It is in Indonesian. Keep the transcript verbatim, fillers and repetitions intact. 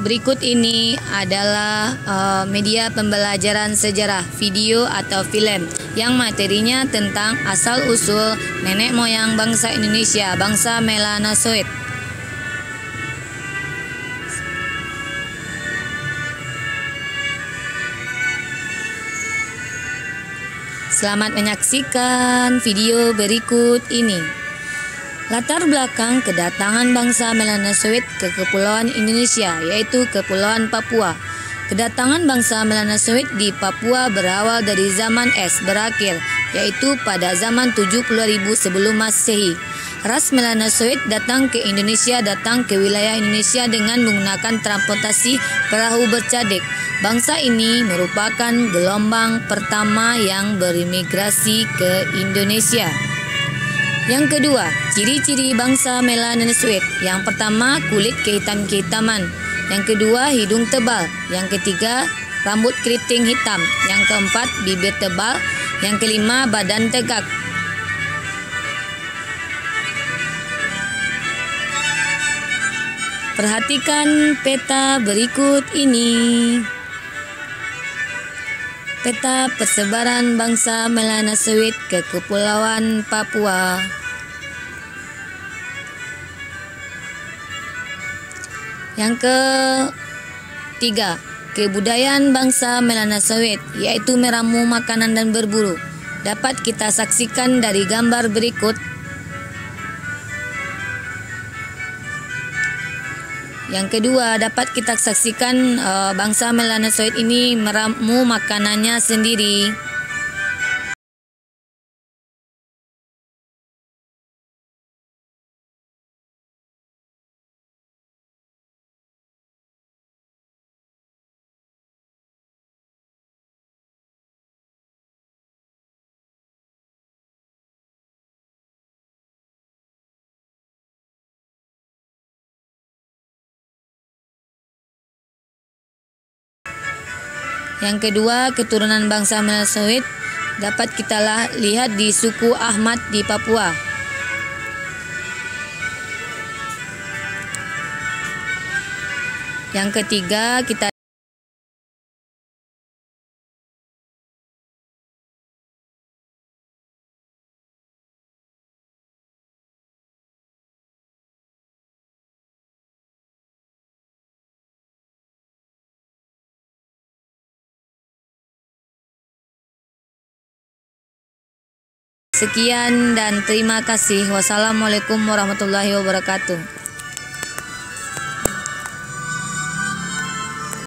berikut ini adalah uh, media pembelajaran sejarah video atau film yang materinya tentang asal-usul nenek moyang bangsa Indonesia, bangsa Melanosoid. Selamat menyaksikan video berikut ini. Latar belakang kedatangan bangsa Melanosoid ke Kepulauan Indonesia, yaitu Kepulauan Papua. Kedatangan bangsa Melanosoid di Papua berawal dari zaman es berakhir, yaitu pada zaman tujuh puluh ribu sebelum Masehi. Ras Melanosoid datang ke Indonesia, datang ke wilayah Indonesia dengan menggunakan transportasi perahu bercadek. Bangsa ini merupakan gelombang pertama yang berimigrasi ke Indonesia. Yang kedua, ciri-ciri bangsa Melanosoid. Yang pertama, kulit kehitam-kehitaman. Yang kedua, hidung tebal. Yang ketiga, rambut keriting hitam. Yang keempat, bibir tebal. Yang kelima, badan tegak. Perhatikan peta berikut ini. Peta persebaran bangsa Melanosoid ke Kepulauan Papua. Yang ketiga, kebudayaan bangsa Melanosoid, yaitu meramu makanan dan berburu. Dapat kita saksikan dari gambar berikut. Yang kedua, dapat kita saksikan uh, bangsa Melanosoid ini meramu makanannya sendiri. Yang kedua, keturunan bangsa Melanosoid dapat kita lihat di suku Ahmad di Papua. Yang ketiga, kita sekian dan terima kasih. Wassalamualaikum warahmatullahi wabarakatuh.